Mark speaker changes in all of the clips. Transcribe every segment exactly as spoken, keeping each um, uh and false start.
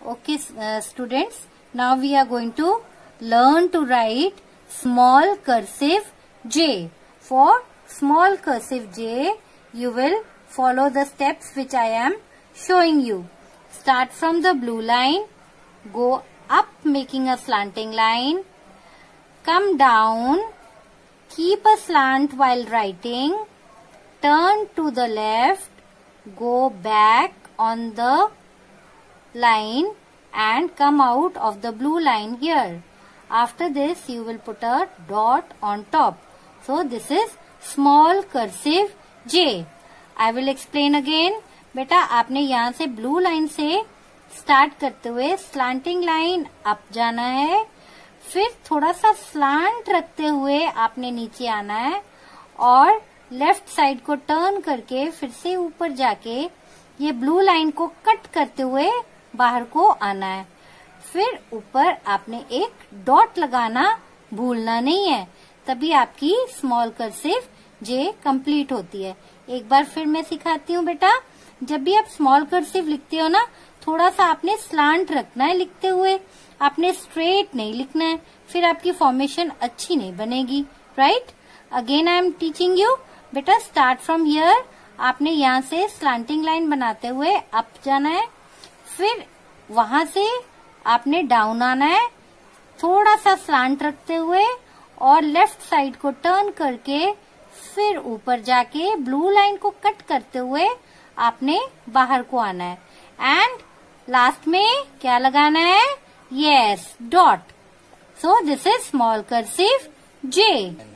Speaker 1: Okay, uh, students, now we are going to learn to write small cursive J. For small cursive J, you will follow the steps which I am showing you. Start from the blue line, go up making a slanting line, come down, keep a slant while writing, turn to the left, go back on the line and come out of the blue line here. After this you will put a dot on top. So this is small cursive J. I will explain again. बेटा आपने यहाँ से blue line से start करते हुए slanting line up जाना है, फिर थोड़ा सा स्लांट रखते हुए आपने नीचे आना है और लेफ्ट साइड को टर्न करके फिर से ऊपर जाके ये ब्लू लाइन को कट करते हुए बाहर को आना है. फिर ऊपर आपने एक डॉट लगाना भूलना नहीं है, तभी आपकी स्मॉल कर्सिव जे कंप्लीट होती है. एक बार फिर मैं सिखाती हूँ बेटा. जब भी आप स्मॉल कर्सिव लिखते हो ना, थोड़ा सा आपने स्लांट रखना है लिखते हुए, आपने स्ट्रेट नहीं लिखना है, फिर आपकी फॉर्मेशन अच्छी नहीं बनेगी. Right, again I am teaching you. बेटा स्टार्ट फ्रॉम हियर, आपने यहाँ से स्लांटिंग लाइन बनाते हुए अप जाना है, फिर वहां से आपने डाउन आना है थोड़ा सा स्लांट रखते हुए और लेफ्ट साइड को टर्न करके फिर ऊपर जाके ब्लू लाइन को कट करते हुए आपने बाहर को आना है. एंड लास्ट में क्या लगाना है? Yes, dot. So this is small cursive J.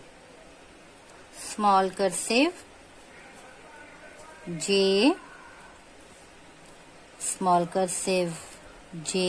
Speaker 1: Small cursive J, small cursive J,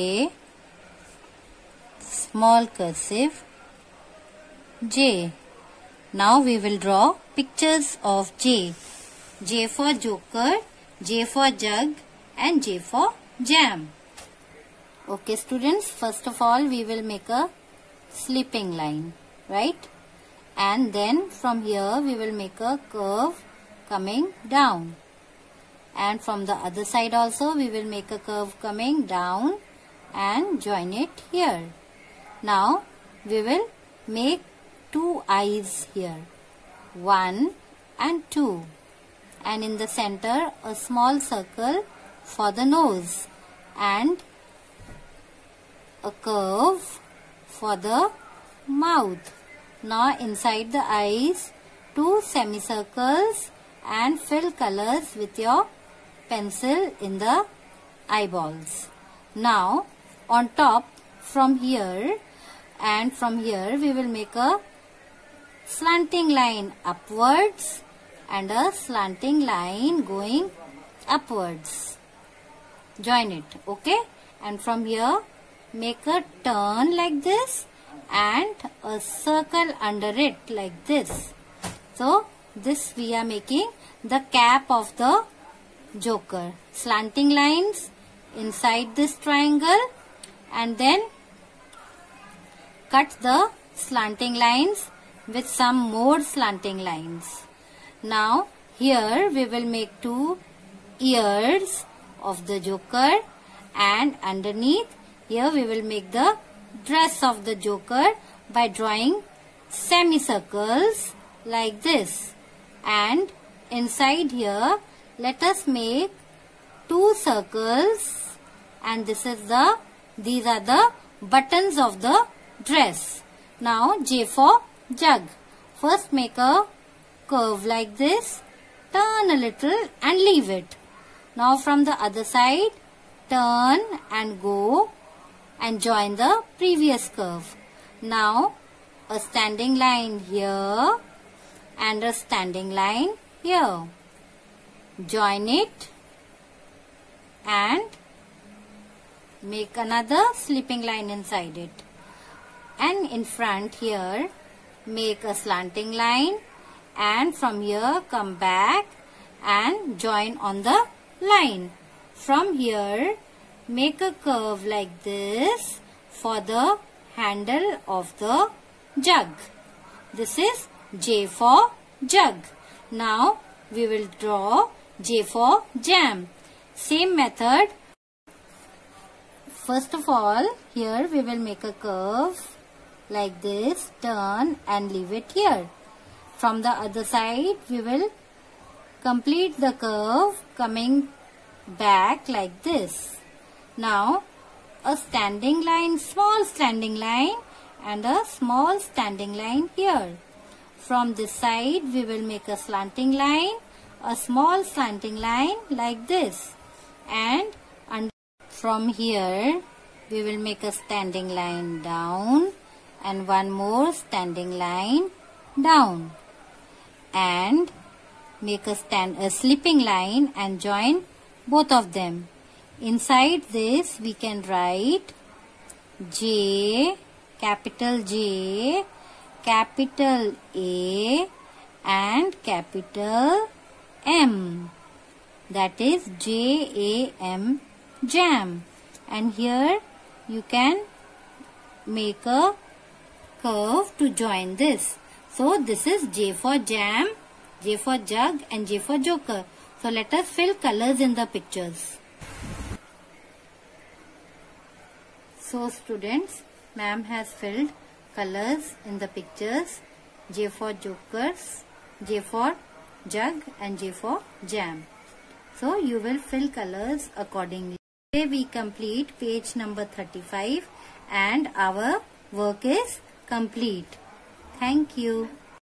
Speaker 1: small cursive J. Now we will draw pictures of J. J for joker, J for jug and J for jam. Okay students, first of all we will make a sleeping line, right? And then from here we will make a curve coming down. And from the other side also we will make a curve coming down and join it here. Now we will make two eyes here, one and two, and in the center a small circle for the nose and a curve for the mouth. Now inside the eyes two semicircles and fill colors with your pencil in the eyeballs. Now on top from here and from here we will make a slanting line upwards and a slanting line going upwards. Join it, okay? And from here make a turn like this and a circle under it like this. So this we are making the cap of the joker. Slanting lines inside this triangle and then cut the slanting lines with some more slanting lines. Now here we will make two ears of the joker and underneath here we will make the dress of the joker by drawing semicircles like this. And inside here let us make two circles, and this is the these are the buttons of the dress. Now J for jug. First make a curve like this, turn a little and leave it. Now from the other side turn and go and join the previous curve. Now a standing line here and a standing line here. Join it and make another sleeping line inside it. And in front here make a slanting line and from here come back and join on the line. From here make a curve like this for the handle of the jug. This is J for jug. Now we will draw J for jam. Same method. First of all, here we will make a curve like this, turn and leave it here. From the other side, we will complete the curve coming back like this. Now, a standing line, small standing line and a small standing line here. From this side, we will make a slanting line, a small slanting line like this. And under, from here, we will make a standing line down and one more standing line down. And make a stand a slipping line and join both of them. Inside this we can write J, capital J, capital A and capital M. That is J A M, jam. And here you can make a curve to join this. So this is J for jam, J for jug and J for joker. So let us fill colors in the pictures. So students, ma'am has filled colors in the pictures. J for jokers, J for jug and J for jam. So you will fill colors accordingly. Today we complete page number thirty-five and our work is complete. Thank you.